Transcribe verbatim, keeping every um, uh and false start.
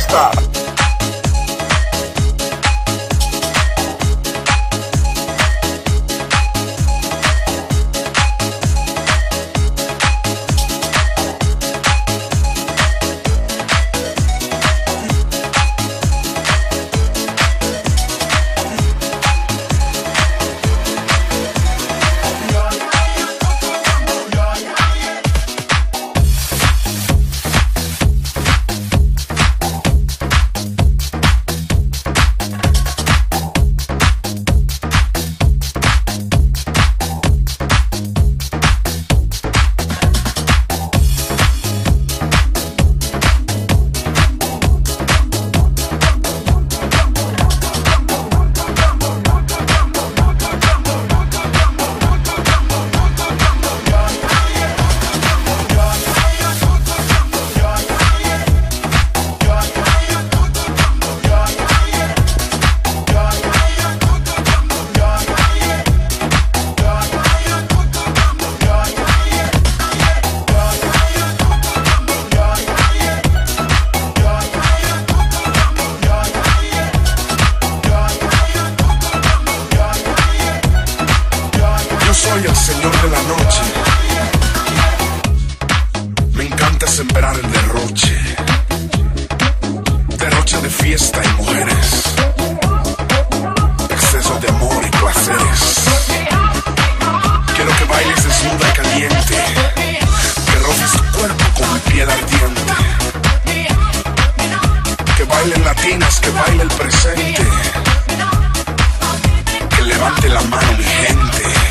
fiesta. Soy el señor de la noche. Me encanta sembrar el derroche. Derroche de fiesta y mujeres. Exceso de amor y placeres. Quiero que bailes desnuda y caliente. Que roces tu cuerpo con mi piel ardiente. Que bailen latinas, que baile el presente. Que levante la mano mi gente.